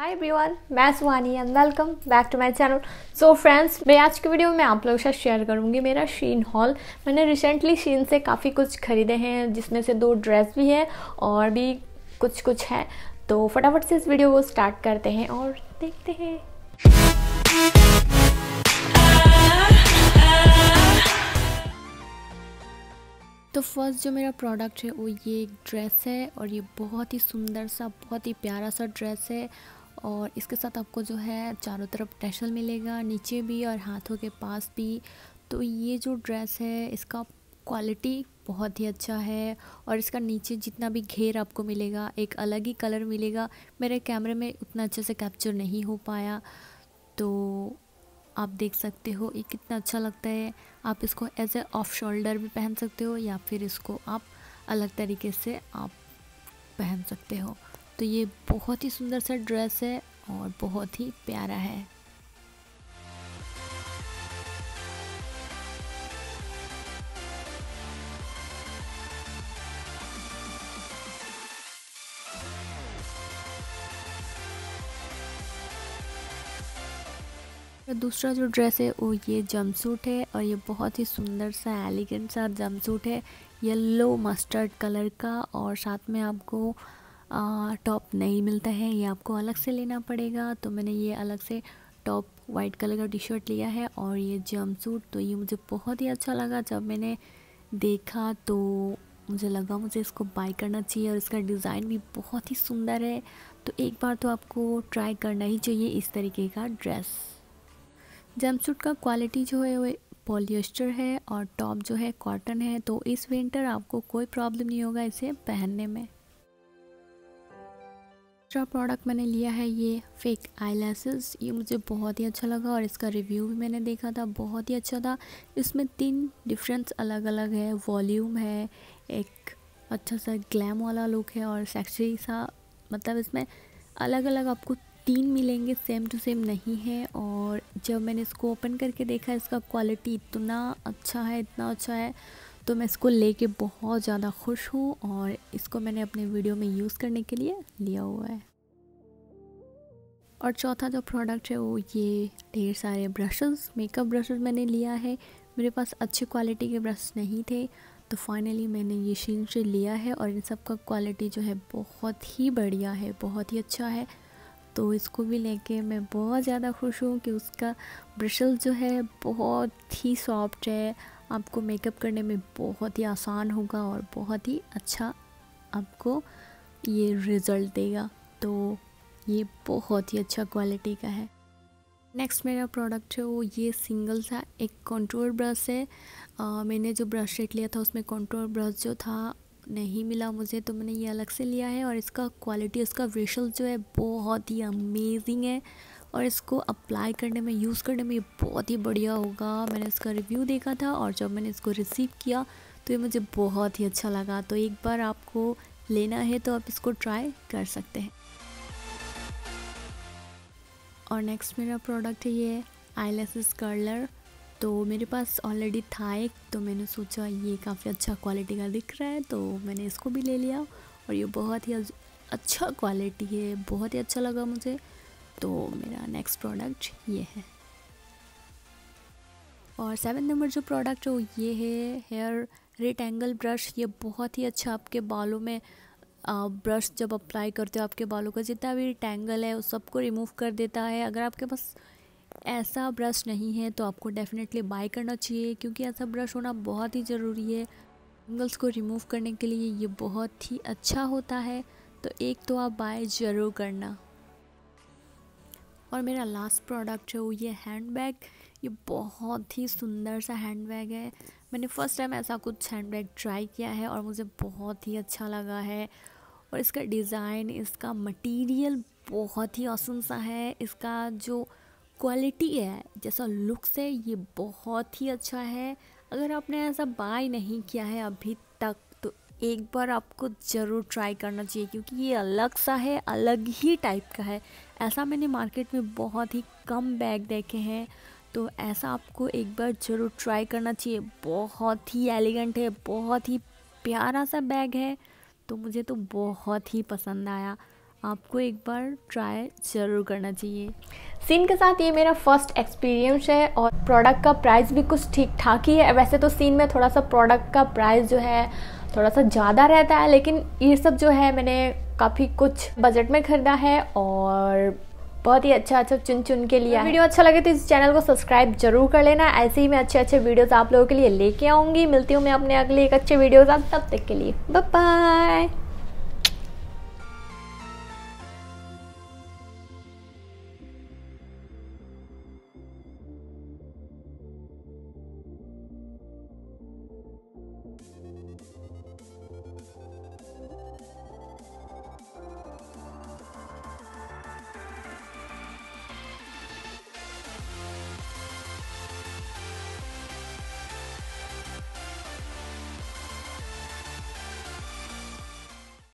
हाय everyone, मैं Suhani and welcome back to my channel. So friends, मैं आज की वीडियो में आप लोगों के साथ शेयर करूंगी मेरा शीन हॉल। मैंने रिसेंटली शीन से काफ़ी कुछ खरीदे हैं, जिसमें से 2 ड्रेस भी है और भी कुछ है। तो फटाफट से इस वीडियो को स्टार्ट करते हैं और देखते हैं। तो फर्स्ट जो मेरा प्रोडक्ट है वो ये एक ड्रेस है और ये बहुत ही सुंदर सा, बहुत ही प्यारा सा ड्रेस है। और इसके साथ आपको जो है चारों तरफ टैसल मिलेगा, नीचे भी और हाथों के पास भी। तो ये जो ड्रेस है इसका क्वालिटी बहुत ही अच्छा है और इसका नीचे जितना भी घेर आपको मिलेगा एक अलग ही कलर मिलेगा। मेरे कैमरे में उतना अच्छे से कैप्चर नहीं हो पाया, तो आप देख सकते हो ये कितना अच्छा लगता है। आप इसको एज ए ऑफ शोल्डर भी पहन सकते हो या फिर इसको आप अलग तरीके से आप पहन सकते हो। तो ये बहुत ही सुंदर सा ड्रेस है और बहुत ही प्यारा है। दूसरा जो ड्रेस है वो ये जंपसूट है और ये बहुत ही सुंदर सा एलिगेंट सा जंपसूट है, येलो मस्टर्ड कलर का। और साथ में आपको टॉप नहीं मिलता है, ये आपको अलग से लेना पड़ेगा। तो मैंने ये अलग से टॉप वाइट कलर का टी शर्ट लिया है और ये जंपसूट। तो ये मुझे बहुत ही अच्छा लगा, जब मैंने देखा तो मुझे लगा मुझे इसको बाय करना चाहिए और इसका डिज़ाइन भी बहुत ही सुंदर है। तो एक बार तो आपको ट्राई करना ही चाहिए इस तरीके का ड्रेस। जंपसूट का क्वालिटी जो है वो पॉलिएस्टर है और टॉप जो है कॉटन है। तो इस विंटर आपको कोई प्रॉब्लम नहीं होगा इसे पहनने में। दूसरा प्रोडक्ट मैंने लिया है ये फेक आईलैशेस। ये मुझे बहुत ही अच्छा लगा और इसका रिव्यू भी मैंने देखा था, बहुत ही अच्छा था। इसमें 3 डिफरेंस अलग अलग है, वॉल्यूम है, एक अच्छा सा ग्लैम वाला लुक है और सेक्सी सा। मतलब इसमें अलग अलग आपको 3 मिलेंगे, सेम टू सेम नहीं है। और जब मैंने इसको ओपन करके देखा इसका क्वालिटी इतना अच्छा है, इतना अच्छा है, तो मैं इसको लेके बहुत ज़्यादा खुश हूँ और इसको मैंने अपने वीडियो में यूज़ करने के लिए लिया हुआ है। और चौथा जो प्रोडक्ट है वो ये ढेर सारे ब्रशेस, मेकअप ब्रशेस मैंने लिया है। मेरे पास अच्छी क्वालिटी के ब्रश नहीं थे, तो फाइनली मैंने ये शीन से लिया है और इन सब का क्वालिटी जो है बहुत ही बढ़िया है, बहुत ही अच्छा है। तो इसको भी लेके मैं बहुत ज़्यादा खुश हूँ कि उसका ब्रशल जो है बहुत ही सॉफ्ट है, आपको मेकअप करने में बहुत ही आसान होगा और बहुत ही अच्छा आपको ये रिज़ल्ट देगा। तो ये बहुत ही अच्छा क्वालिटी का है। नेक्स्ट मेरा प्रोडक्ट है वो ये सिंगल सा एक कंटूर ब्रश है। मैंने जो ब्रश सेट लिया था उसमें कंटूर ब्रश जो था नहीं मिला मुझे, तो मैंने ये अलग से लिया है। और इसका क्वालिटी, इसका विजुअल जो है बहुत ही अमेजिंग है और इसको अप्लाई करने में, यूज़ करने में ये बहुत ही बढ़िया होगा। मैंने इसका रिव्यू देखा था और जब मैंने इसको रिसीव किया तो ये मुझे बहुत ही अच्छा लगा। तो एक बार आपको लेना है तो आप इसको ट्राई कर सकते हैं। और नेक्स्ट मेरा प्रोडक्ट है ये आईलैशेस कर्लर। तो मेरे पास ऑलरेडी था एक, तो मैंने सोचा ये काफ़ी अच्छा क्वालिटी का दिख रहा है तो मैंने इसको भी ले लिया और ये बहुत ही अच्छा क्वालिटी है, बहुत ही अच्छा लगा मुझे। तो मेरा नेक्स्ट प्रोडक्ट ये है। और 7 नंबर जो प्रोडक्ट है वो ये है हेयर रिटेंगल ब्रश। ये बहुत ही अच्छा आपके बालों में ब्रश जब अप्लाई करते हो आपके बालों का जितना भी टैंगल है उस सबको रिमूव कर देता है। अगर आपके पास ऐसा ब्रश नहीं है तो आपको डेफिनेटली बाय करना चाहिए, क्योंकि ऐसा ब्रश होना बहुत ही ज़रूरी है टैंगल्स को रिमूव करने के लिए। ये बहुत ही अच्छा होता है, तो एक तो आप बाय ज़रूर करना। और मेरा लास्ट प्रोडक्ट है वो ये हैंडबैग। ये बहुत ही सुंदर सा हैंडबैग है। मैंने फ़र्स्ट टाइम ऐसा कुछ हैंडबैग ट्राई किया है और मुझे बहुत ही अच्छा लगा है। और इसका डिज़ाइन, इसका मटेरियल बहुत ही ऑसम सा है। इसका जो क्वालिटी है, जैसा लुक्स है, ये बहुत ही अच्छा है। अगर आपने ऐसा बाय नहीं किया है अभी तक तो एक बार आपको ज़रूर ट्राई करना चाहिए, क्योंकि ये अलग सा है, अलग ही टाइप का है। ऐसा मैंने मार्केट में बहुत ही कम बैग देखे हैं, तो ऐसा आपको एक बार ज़रूर ट्राई करना चाहिए। बहुत ही एलिगेंट है, बहुत ही प्यारा सा बैग है, तो मुझे तो बहुत ही पसंद आया। आपको एक बार ट्राई ज़रूर करना चाहिए। सीन के साथ ये मेरा फर्स्ट एक्सपीरियंस है और प्रोडक्ट का प्राइस भी कुछ ठीक ठाक ही है। वैसे तो सीन में थोड़ा सा प्रोडक्ट का प्राइस जो है थोड़ा सा ज़्यादा रहता है, लेकिन ये सब जो है मैंने काफ़ी कुछ बजट में ख़रीदा है और बहुत ही अच्छा चुन के लिया। वीडियो अच्छा लगे तो इस चैनल को सब्सक्राइब जरूर कर लेना। ऐसे ही मैं अच्छे वीडियोस आप लोगों के लिए लेके आऊँगी। मिलती हूँ मैं अपने अगले एक अच्छे वीडियो साथ, तब तक के लिए बाय बाय।